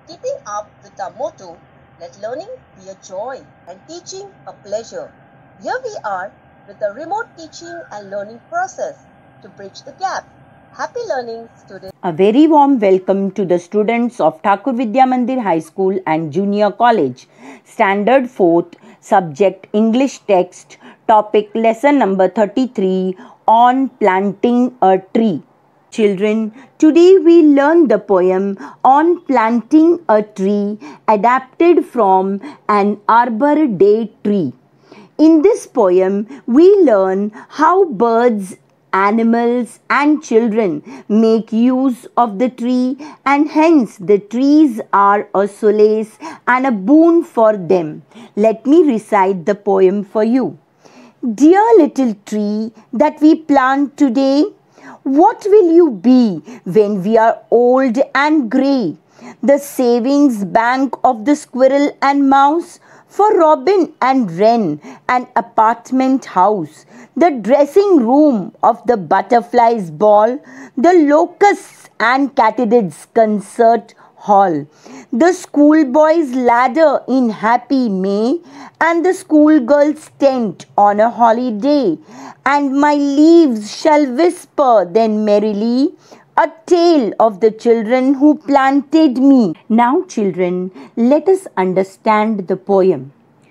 Keeping up with our motto, let learning be a joy and teaching a pleasure. Here we are with a remote teaching and learning process to bridge the gap. Happy learning, students. A very warm welcome to the students of Thakur Vidya Mandir High School and Junior College. Standard 4th, subject English text, topic lesson number 33 on planting a tree. Children, today we learn the poem on planting a tree adapted from an Arbor Day tree. In this poem, we learn how birds, animals and children make use of the tree, and hence the trees are a solace and a boon for them. Let me recite the poem for you. Dear little tree that we plant today, what will you be when we are old and grey? The savings bank of the squirrel and mouse, for robin and wren, an apartment house, the dressing room of the butterfly's ball, the locusts and katydids' concert hall, the schoolboy's ladder in happy May, and the schoolgirl's tent on a holiday, and my leaves shall whisper then merrily a tale of the children who planted me. Now, children, let us understand the poem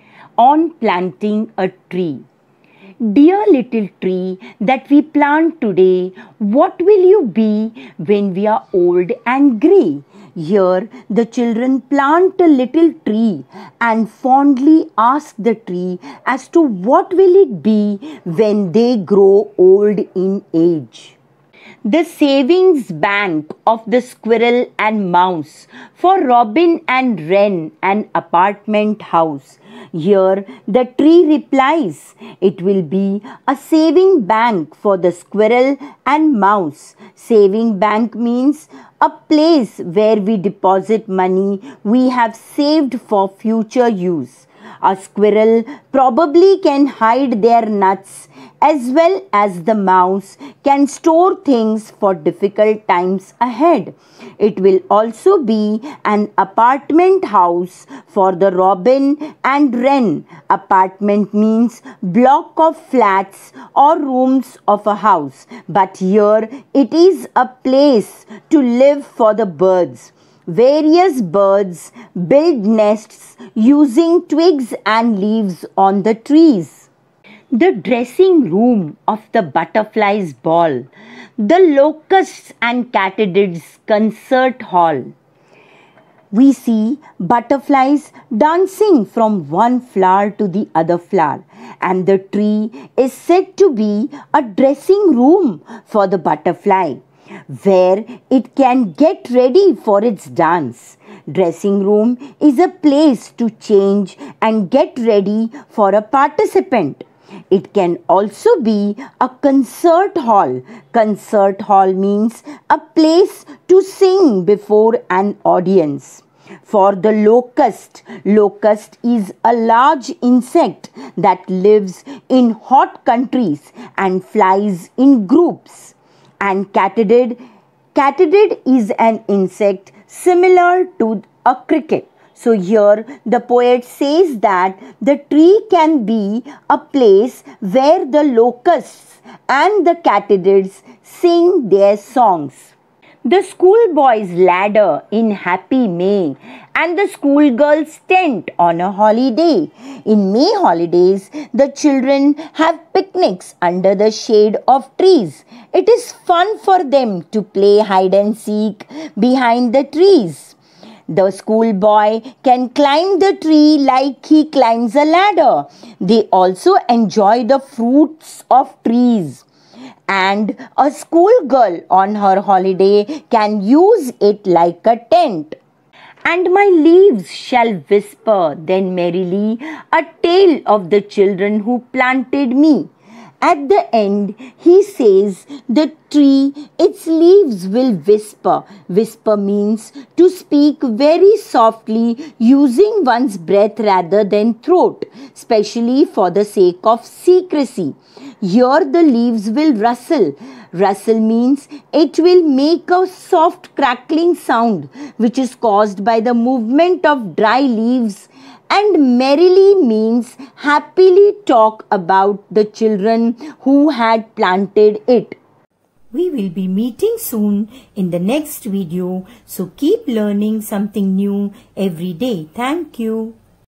on planting a tree. Dear little tree that we plant today, what will you be when we are old and grey? Here the children plant a little tree and fondly ask the tree as to what will it be when they grow old in age. The savings bank of the squirrel and mouse, for robin and wren, an apartment house. Here the tree replies, it will be a saving bank for the squirrel and mouse. Saving bank means a place where we deposit money we have saved for future use. A squirrel probably can hide their nuts, as well as the mouse can store things for difficult times ahead. It will also be an apartment house for the robin and wren. Apartment means block of flats or rooms of a house, but here it is a place to live for the birds. Various birds build nests using twigs and leaves on the trees. The dressing room of the butterfly's ball, the locusts and katydids' concert hall. We see butterflies dancing from one flower to the other flower, and the tree is said to be a dressing room for the butterfly, where it can get ready for its dance. Dressing room is a place to change and get ready for a participant. It can also be a concert hall. Concert hall means a place to sing before an audience. For the locust, locust is a large insect that lives in hot countries and flies in groups. And katydid is an insect similar to a cricket. So here the poet says that the tree can be a place where the locusts and the katydids sing their songs. The schoolboy's ladder in happy May, and the schoolgirl's tent on a holiday. In May holidays, the children have picnics under the shade of trees. It is fun for them to play hide and seek behind the trees. The schoolboy can climb the tree like he climbs a ladder. They also enjoy the fruits of trees. And a schoolgirl on her holiday can use it like a tent. And my leaves shall whisper then merrily a tale of the children who planted me. At the end, he says the tree, its leaves will whisper. Whisper means to speak very softly using one's breath rather than throat, especially for the sake of secrecy. Here the leaves will rustle. Rustle means it will make a soft crackling sound which is caused by the movement of dry leaves. And merrily means happily talk about the children who had planted it. We will be meeting soon in the next video, so keep learning something new every day. Thank you.